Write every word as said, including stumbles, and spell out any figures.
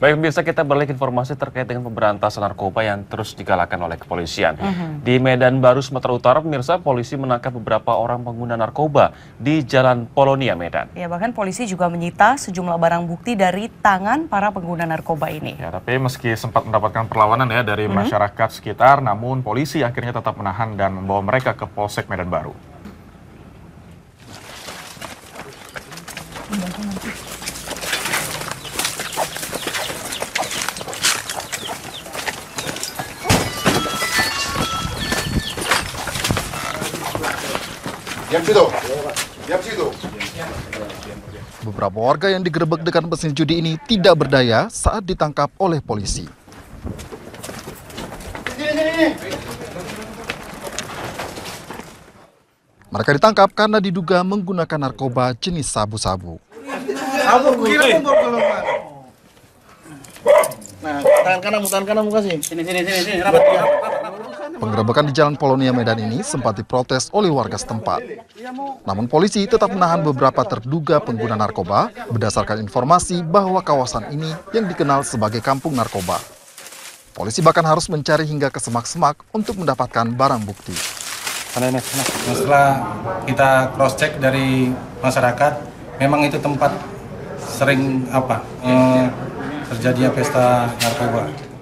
Baik pemirsa, kita beralih ke informasi terkait dengan pemberantasan narkoba yang terus digalakkan oleh kepolisian. Uh-huh. Di Medan Baru, Sumatera Utara, pemirsa, polisi menangkap beberapa orang pengguna narkoba di Jalan Polonia, Medan. Ya, bahkan polisi juga menyita sejumlah barang bukti dari tangan para pengguna narkoba ini. Ya, tapi meski sempat mendapatkan perlawanan ya dari uh-huh. masyarakat sekitar, namun polisi akhirnya tetap menahan dan membawa mereka ke Polsek Medan Baru. Diam situ. Diam situ. Beberapa warga yang digerebek dengan mesin judi ini tidak berdaya saat ditangkap oleh polisi. Mereka ditangkap karena diduga menggunakan narkoba jenis sabu-sabu. Nah, tangan kanan, tangan kanan muka sih. Sini, sini, sini, sini. Rapat, Penggerebekan di Jalan Polonia Medan ini sempat diprotes oleh warga setempat. Namun polisi tetap menahan beberapa terduga pengguna narkoba berdasarkan informasi bahwa kawasan ini yang dikenal sebagai kampung narkoba. Polisi bahkan harus mencari hingga ke semak-semak untuk mendapatkan barang bukti. Setelah kita cross check dari masyarakat, memang itu tempat sering apa eh, terjadinya pesta narkoba.